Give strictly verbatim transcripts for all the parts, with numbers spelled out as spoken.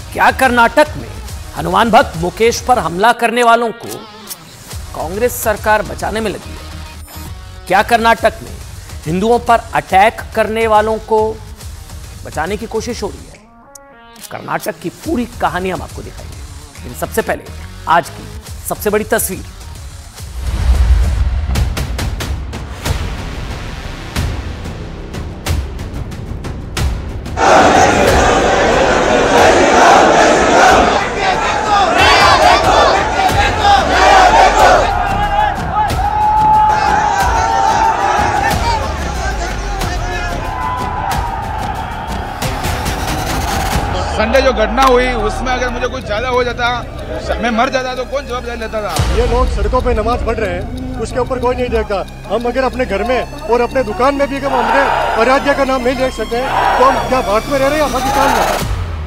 क्या कर्नाटक में हनुमान भक्त मुकेश पर हमला करने वालों को कांग्रेस सरकार बचाने में लगी है? क्या कर्नाटक में हिंदुओं पर अटैक करने वालों को बचाने की कोशिश हो रही है? कर्नाटक की पूरी कहानी हम आपको दिखाएंगे, लेकिन सबसे पहले आज की सबसे बड़ी तस्वीर। संडे जो घटना हुई उसमें अगर मुझे कुछ ज्यादा हो जाता, मैं मर जाता तो कौन जवाबदारी लेता था? ये लोग सड़कों पे नमाज पढ़ रहे हैं, उसके ऊपर कोई नहीं देखता। हम अगर अपने घर में और अपने दुकान में भी अगर हमने आराध्या का नाम नहीं लिख सकते तो हम क्या भारत में रह रहे हैं या पाकिस्तान में?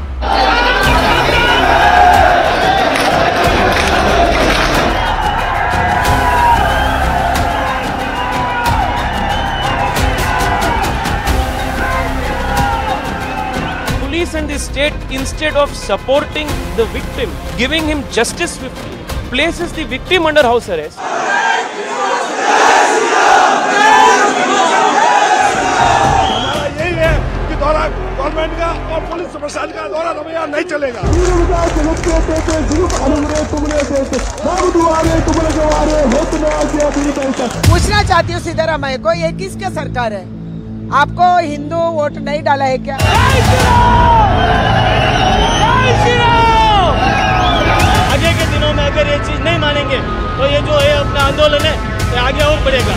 And the state, instead of supporting the victim, giving him justice swiftly, places the victim under house arrest. हमारा यही है कि दौरा गवर्नमेंट का और पुलिस प्रशासन का दौरा रवैया नहीं चलेगा। पूछना चाहती हूँ सिद्धरामैया को, ये किसके सरकार है? आपको हिंदू वोट नहीं डाला है क्या? आगे के दिनों में अगर ये चीज नहीं मानेंगे तो ये जो है अपना आंदोलन है ये आगे और बढ़ेगा।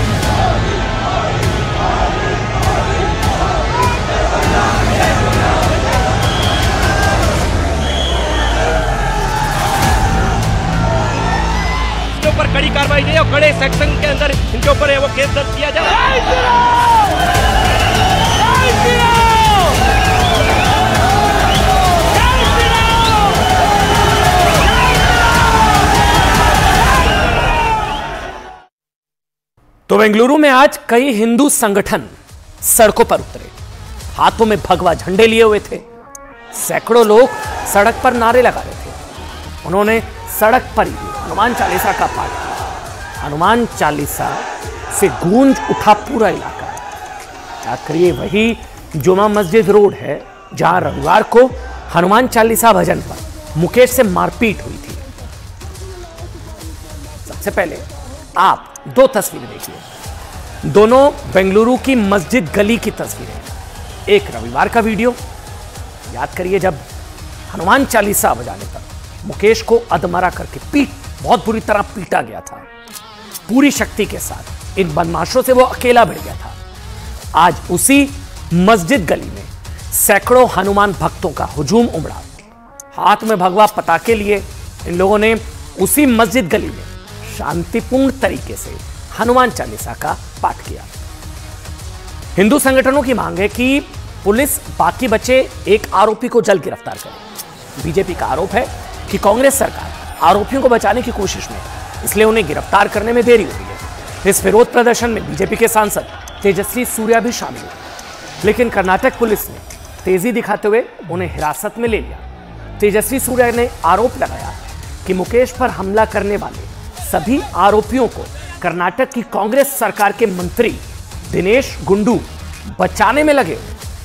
इसके ऊपर कड़ी कार्रवाई नहीं और कड़े सेक्शन के अंदर इनके ऊपर है वो केस दर्ज किया जाए। तो बेंगलुरु में आज कई हिंदू संगठन सड़कों पर उतरे, हाथों में भगवा झंडे लिए हुए थे। सैकड़ों लोग सड़क पर नारे लगा रहे थे। उन्होंने सड़क पर ही हनुमान चालीसा का पाठ किया। हनुमान चालीसा से गूंज उठा पूरा इलाका। आखिर ये वही जुमा मस्जिद रोड है जहां रविवार को हनुमान चालीसा भजन पर मुकेश से मारपीट हुई थी। सबसे पहले आप दो तस्वीरें देखिए, दोनों बेंगलुरु की मस्जिद गली की तस्वीरें। एक रविवार का वीडियो, याद करिए जब हनुमान चालीसा बजाने पर मुकेश को अधमरा करके पीट बहुत बुरी तरह पीटा गया था। पूरी शक्ति के साथ इन बदमाशों से वो अकेला भिड़ गया था। आज उसी मस्जिद गली में सैकड़ों हनुमान भक्तों का हुजूम उमड़ा। हाथ में भगवा पताके लिए इन लोगों ने उसी मस्जिद गली में शांतिपूर्ण तरीके से हनुमान चालीसा का पाठ किया। हिंदू संगठनों की मांग है कि पुलिस बाकी बचे एक आरोपी को जल्द गिरफ्तार करे। बीजेपी का आरोप है कि कांग्रेस सरकार आरोपियों को बचाने की कोशिश में, इसलिए उन्हें गिरफ्तार करने में देरी हो रही है। इस विरोध प्रदर्शन में बीजेपी के सांसद तेजस्वी सूर्या भी शामिल हुए, लेकिन कर्नाटक पुलिस ने तेजी दिखाते हुए उन्हें हिरासत में ले लिया। तेजस्वी सूर्या ने आरोप लगाया कि मुकेश पर हमला करने वाले सभी आरोपियों को कर्नाटक की कांग्रेस सरकार के मंत्री दिनेश गुंडू बचाने में लगे।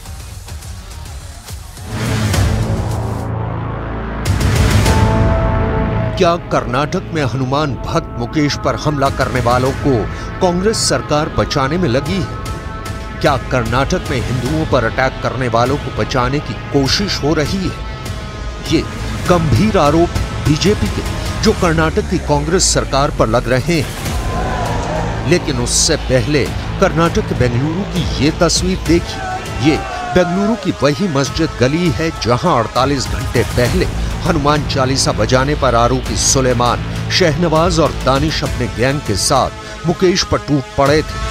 क्या कर्नाटक में हनुमान भक्त मुकेश पर हमला करने वालों को कांग्रेस सरकार बचाने में लगी है? क्या कर्नाटक में हिंदुओं पर अटैक करने वालों को बचाने की कोशिश हो रही है? ये गंभीर आरोप बीजेपी के, जो कर्नाटक की कांग्रेस सरकार पर लग रहे हैं। लेकिन उससे पहले कर्नाटक के बेंगलुरु की ये तस्वीर देखिए। ये बेंगलुरु की वही मस्जिद गली है जहां अड़तालीस घंटे पहले हनुमान चालीसा बजाने पर आरोपी सुलेमान, शहनवाज और दानिश अपने गैंग के साथ मुकेश पर टूट पड़े थे।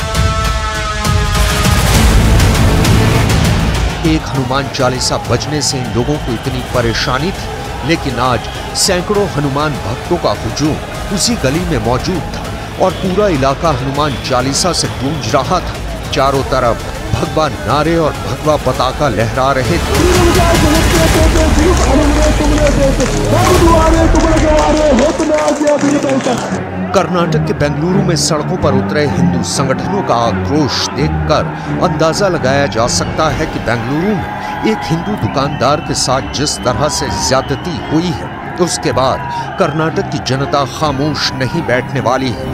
एक हनुमान चालीसा बजने से इन लोगों को इतनी परेशानी थी, लेकिन आज सैकड़ों हनुमान भक्तों का हुजूम उसी गली में मौजूद था और पूरा इलाका हनुमान चालीसा से गूंज रहा था। चारों तरफ भगवा नारे और भगवा पताका लहरा रहे थे। कर्नाटक के बेंगलुरु में सड़कों पर उतरे हिंदू संगठनों का आक्रोश देखकर अंदाजा लगाया जा सकता है कि बेंगलुरु में एक हिंदू दुकानदार के साथ जिस तरह से ज्यादती हुई है, उसके बाद कर्नाटक की जनता खामोश नहीं बैठने वाली है।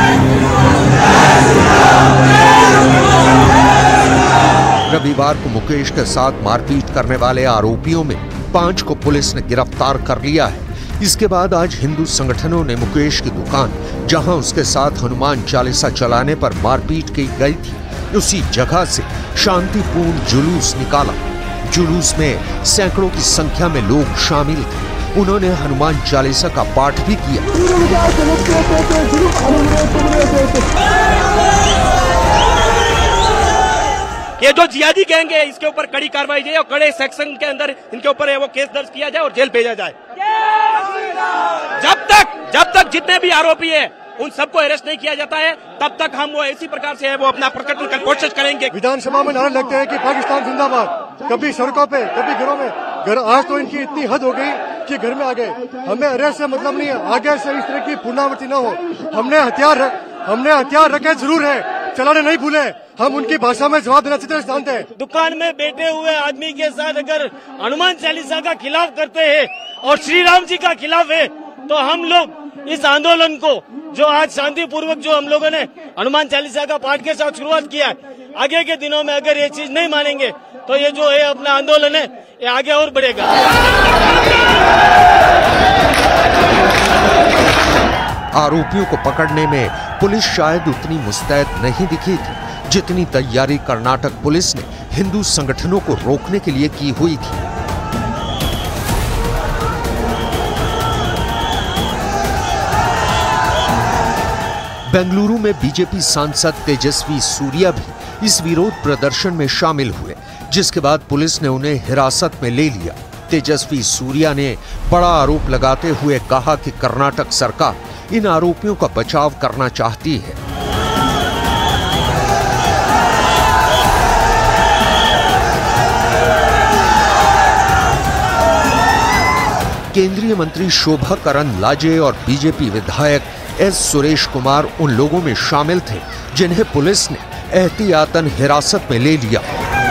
रविवार को मुकेश के साथ मारपीट करने वाले आरोपियों में पांच को पुलिस ने गिरफ्तार कर लिया है। इसके बाद आज हिंदू संगठनों ने मुकेश की दुकान, जहां उसके साथ हनुमान चालीसा चलाने पर मारपीट की गई थी, उसी जगह से शांतिपूर्ण जुलूस निकाला। जुलूस में सैकड़ों की संख्या में लोग शामिल थे। उन्होंने हनुमान चालीसा का पाठ भी किया। ये जो जिहादी गैंग है, इसके ऊपर कड़ी कार्रवाई जाए और कड़े सेक्शन के अंदर इनके ऊपर वो केस दर्ज किया जाए और जेल भेजा जाए। जब तक जब तक जितने भी आरोपी हैं उन सबको अरेस्ट नहीं किया जाता है, तब तक हम वो इसी प्रकार से है वो अपना प्रकटन कर कोशिश करेंगे। विधानसभा में नारे लगते हैं कि पाकिस्तान जिंदाबाद, कभी सड़कों पे कभी घरों में। घर आज तो इनकी इतनी हद हो गई कि घर में आ गए। हमें अरेस्ट से मतलब नहीं है, आगे से इस तरह की पुनरावृत्ति न हो। हमने हथियार हमने हथियार रखे जरूर है, चलाने नहीं भूले। हम उनकी भाषा में जवाब देना अच्छी तरह जानते हैं। दुकान में बैठे हुए आदमी के साथ अगर हनुमान चालीसा का खिलाफ करते हैं और श्री राम जी का खिलाफ है, तो हम लोग इस आंदोलन को जो आज शांतिपूर्वक जो हम लोगों ने हनुमान चालीसा का पाठ के साथ शुरुआत किया है, आगे के दिनों में अगर ये चीज नहीं मानेंगे तो ये जो है अपना आंदोलन है ये आगे और बढ़ेगा। आरोपियों को पकड़ने में पुलिस शायद उतनी मुस्तैद नहीं दिखी थी जितनी तैयारी कर्नाटक पुलिस ने हिंदू संगठनों को रोकने के लिए की हुई थी। बेंगलुरु में बीजेपी सांसद तेजस्वी सूर्या भी इस विरोध प्रदर्शन में शामिल हुए, जिसके बाद पुलिस ने उन्हें हिरासत में ले लिया। तेजस्वी सूर्या ने बड़ा आरोप लगाते हुए कहा कि कर्नाटक सरकार इन आरोपियों का बचाव करना चाहती है। केंद्रीय मंत्री शोभा करंदलाजे और बीजेपी विधायक एस सुरेश कुमार उन लोगों में शामिल थे जिन्हें पुलिस ने एहतियातन हिरासत में ले लिया।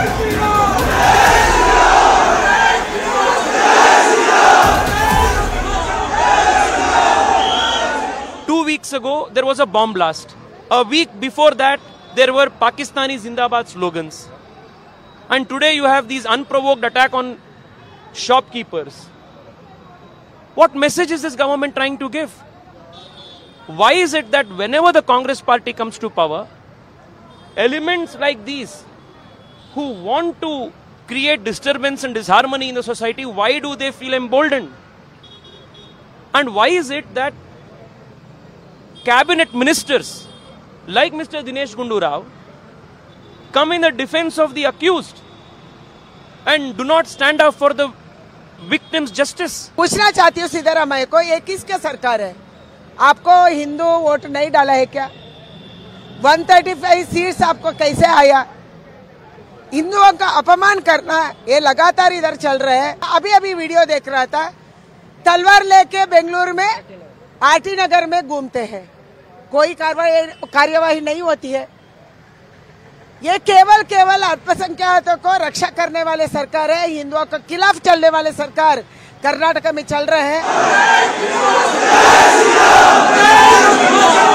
Two weeks ago, there was a bomb blast. A week before that, there were Pakistani Zindabad slogans. And today you have these unprovoked attack on shopkeepers. What message is this government trying to give? Why is it that whenever the Congress party comes to power, elements like these who want to create disturbance and disharmony in the society, why do they feel emboldened? And why is it that cabinet ministers like Mister Dinesh Gundu Rao come in the defense of the accused and do not stand up for the victims' justice? पूछना चाहती हूँ सिद्धरामैया को, ये किसके सरकार है? आपको Hindu vote नहीं डाला है क्या? एक सौ पैंतीस सीट्स आपको कैसे आया? हिंदुओं का अपमान करना ये लगातार इधर चल रहा है। अभी अभी वीडियो देख रहा था, तलवार लेके बेंगलुरु में आरटी नगर में घूमते हैं, कोई कार्रवाई कार्यवाही नहीं होती है। ये केवल केवल अल्पसंख्यकों को रक्षा करने वाले सरकार है, हिंदुओं के खिलाफ चलने वाले सरकार कर्नाटक में चल रहे हैं।